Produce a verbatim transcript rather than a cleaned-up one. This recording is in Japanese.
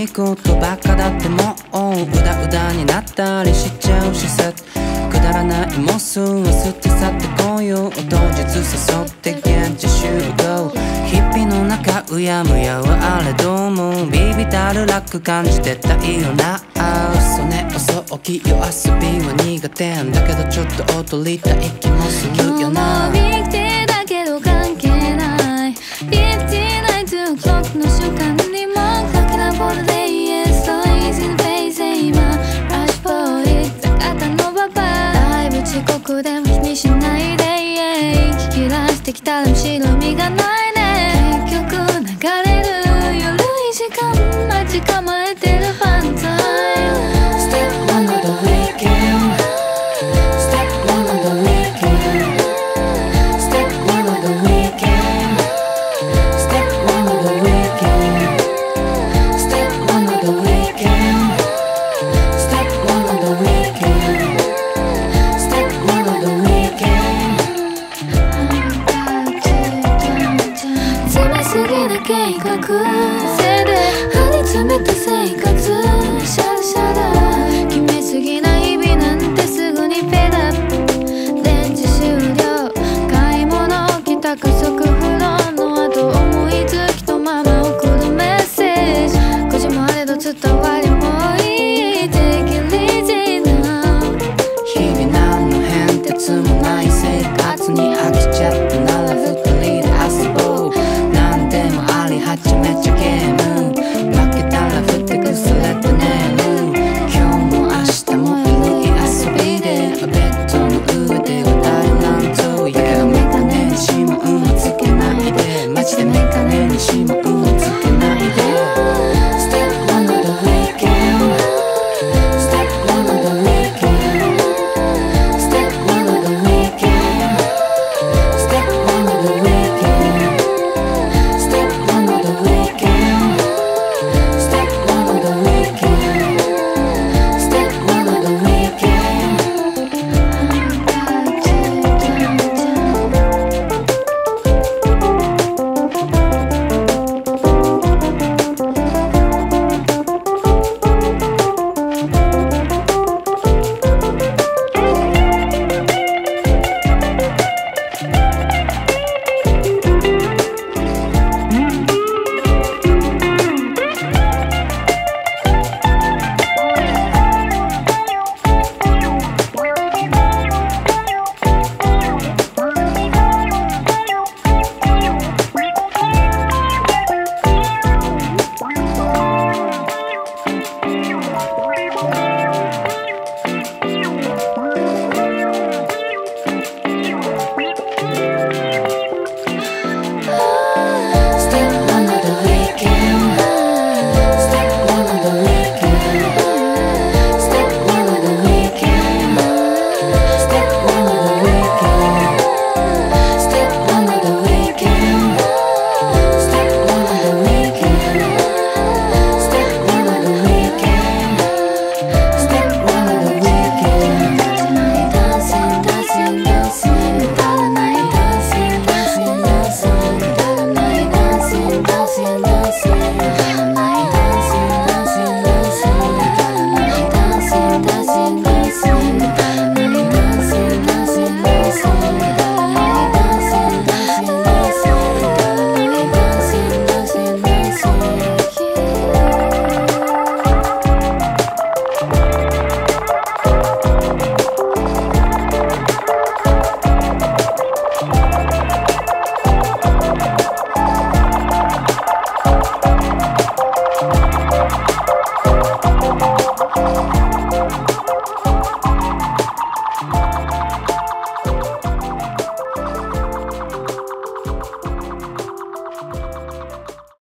いことばっかだってもううだうだになったりしちゃうしさ、くだらないもすは捨て去ってこよう、当日誘って現地集合、日々の中うやむやはあれどうもビビたる楽感じてたいよな。嘘ね嘘起き夜遊びは苦手んだけどちょっと踊りたい気もするよな。 今日もビクティだけど関係ない、フィフティーナイトオクロックの瞬間にもかけなボールで Yes so easy to face 今 Rush for it 高田のババだいぶ遅刻でも気にしないで、yeah、聞き出してきたらむしろ意味がないね。結局流れる緩い時間待ち構え